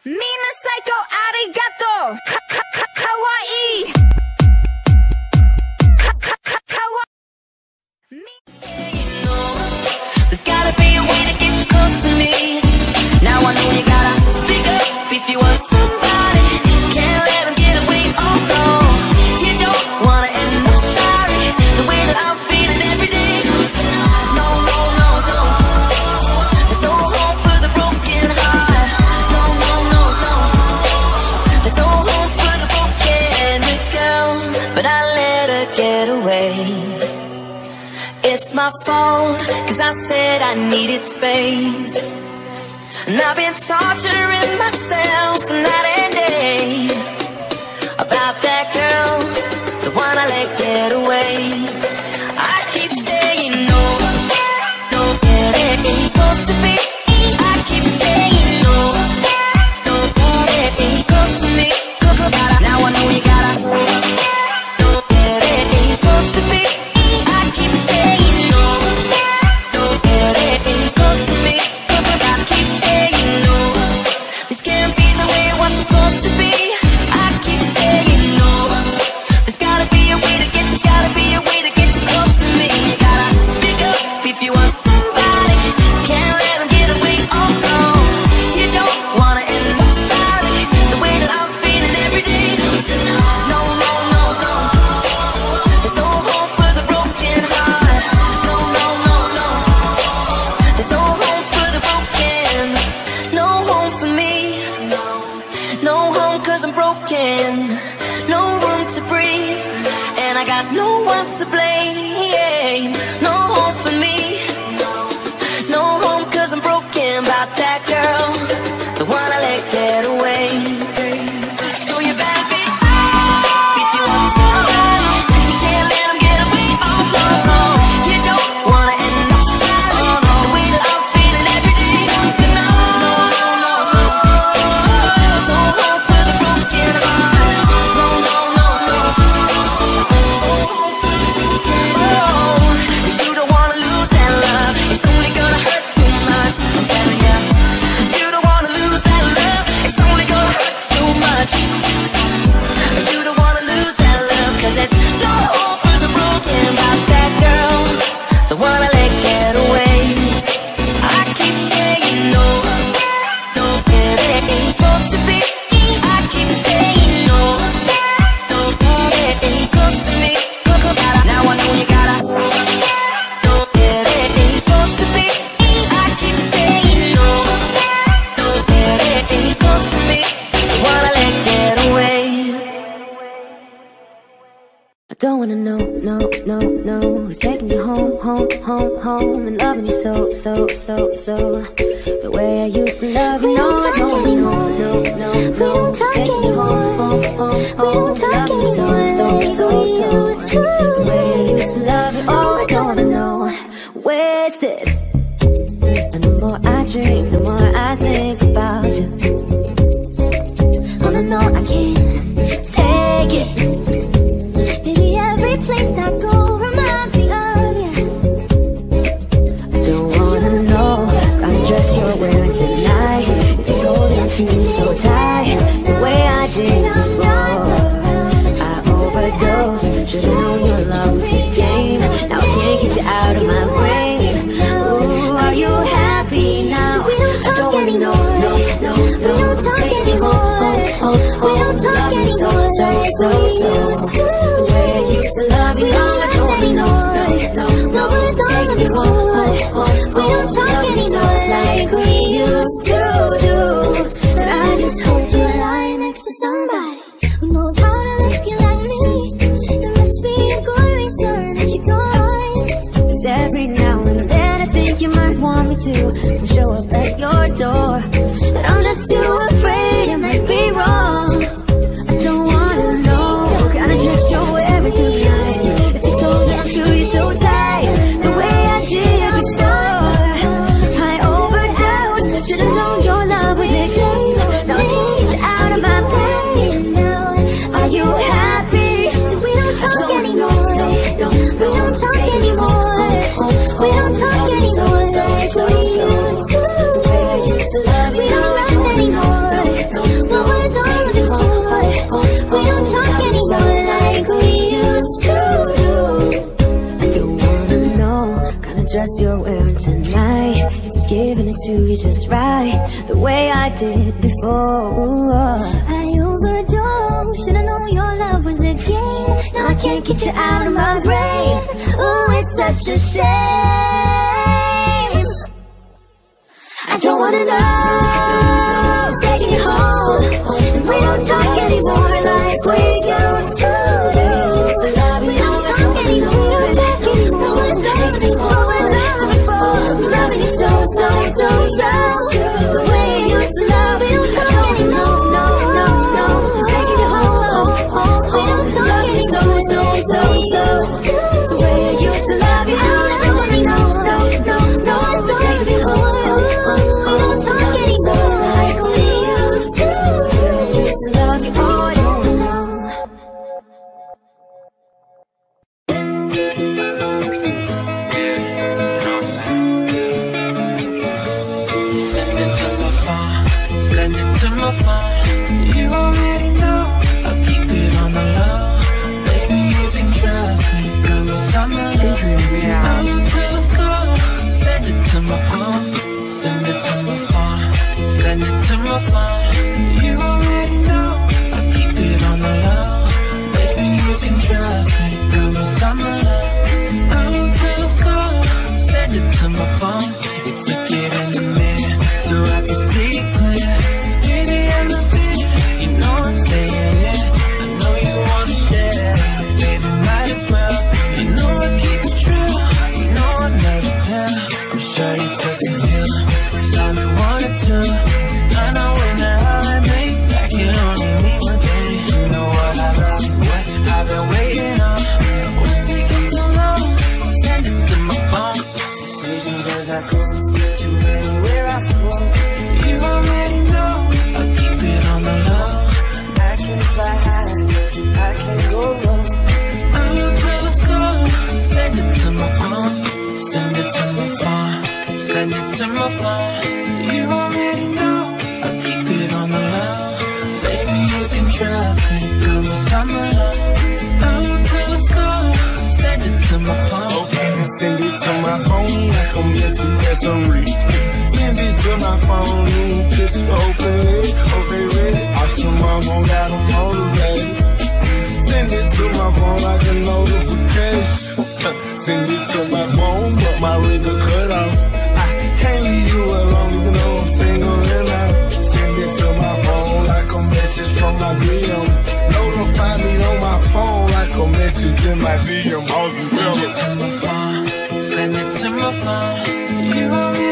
Mina psycho arigato. Kawaii. There's gotta be a way to get you close to me. Now I know you gotta speak up if you want somebody. Can't let them get away, oh no. You don't wanna end up sorry. The way that I'm feeling every day. No, no, no, no. There's no home for the broken heart. No, no, no, no. There's no home for the broken girl. But I let her get away. It's my fault, 'cause I said I needed space. And I've been torturing myself night and day about that girl, the one I let get away. I keep saying no, no, it ain't supposed to be. I keep saying no, no, it ain't close to me. Now I know you gotta. No, it ain't supposed to be. I keep saying no, no, it ain't close to me. I keep saying no, this can't be the way it was supposed to be. I keep saying no, there's gotta be a way to get, there's gotta be a way to get you close to me. You gotta speak up if you want somebody. Can't let them get away, oh no. You don't wanna end up sorry. The way that I'm feeling every day. No, no, no, no. There's no home for the broken heart. No, no, no, no. There's no home for the broken. No home for me. No home 'cause I'm broken. No room to breathe. And I got no one to blame. No home for me. No home 'cause I'm broken about that girl, the one I let get away. So you better be if you want somebody. You can't let them get away. Oh no, no. You don't wanna end up sorry. The way that I'm feeling every day. So no, no, no, no, no. There's no home for the broken heart. No, no, no, no. Oh, you don't wanna lose that love. It's only gonna hurt too much. I'm telling ya. You don't wanna lose that love. It's only gonna hurt too much. You don't wanna lose that love, 'cause there's no hope for the broken about that girl, the one I let get away. I keep saying no, no, it ain't supposed to be. I keep saying no, no, it ain't close to me. Now I know you gotta. No, it ain't supposed to be. I keep saying no, no, it ain't close to me. The one I let get away. I don't wanna know, no, no, no, who's taking you home, home, home, home, and loving you so, so, so, so, the way I used to love you. No, I don't wanna know, no, no, no, who's taking you home, home, home, home, and loving you so, so, so, so, the way I used to love you. Oh, I don't wanna know, wasted. And the more I drink, the more I think about you. Oh no, no, I can't take it. Baby, every place I go reminds me of you. I don't wanna know kind of dress you're wearing tonight. If it's holding on to me so tight, the way I did before. I overdosed. Should've known your love was a game. Now I can't get you out of my brain. Ooh, are you happy now? I don't wanna know, no, no, no. Who's taking you home, home, home, home, love me so, so, so, so. The way I used to love you, no, I don't wanna know, no, no, no. Who's taking you home, home, home, home, love me so like we used to do. But I just hope you're lying next to somebody who knows how to live you like me. There must be a good reason that you're gone. 'Cause every now and then I think you might want me to show up at your door, but I'm just too afraid I might be wrong. I don't wanna know kind of dress you're wearing tonight. If it's holding on to you so tight, the way I did before. I overdosed. just right, the way I did before. I overdosed, should've known your love was a game. Now I can't get you out of my brain. Ooh, it's such a shame. I don't wanna know, taking you home, and we don't talk anymore like we used to do. So love me, don't talk anymore, we don't talk anymore. Loving you so, so, so, so. The way you used to love me, don't talk anymore. No, no, no, just taking you home, home, home. We don't talk anymore, so, so, so. The way I used to love you, I don't anymore. No, no, no, just taking you home, home. We don't talk anymore like we used to. Used to love you, oh, I don't know. Send it to my phone. You already know I'll keep it on the low. Baby, you can trust me. Promise I'm alone. I'm to the soul. Send it to my phone. Send it to my phone. Send it to my phone. You already know I'll keep it on the low. Baby, you can trust me. Promise I'm alone. I'm to the soul. Send it to my phone. You took it in the mirror so I can see clear. Baby, I'm not fear. You know I'm staying here. I know you wanna share. Baby, might as well. You know I keep it true. You know I never tell. I'm sure you took a pill. Time you wanted to. I know when the hell I make back, you only need one day. You know what I love, what I've been waiting on. What's taking so long? Send it to my phone. Decisions as I go. Too many where I go. You already know I'll keep it on the low. I can fly high, I can go low. I'm to the soul. Send it to my phone. Send it to my phone. Send it to my phone. You already know I'll keep it on the low. Baby, you can trust me. Promise I'm alone. I'm to the soul. Send it to my phone. Okay, then send it to my phone like I'm missing accessory. Send it to my phone, just open it, oh they ready. Awesome, mom got them motivated. Send it to my phone like a notification. Send it to my phone, but my ringer cut off. I can't leave you alone even though I'm single and out. Send it to my phone like a message from my DM. Notify me on my phone like a message in my DM. Send it to my phone. Send it to my phone. You already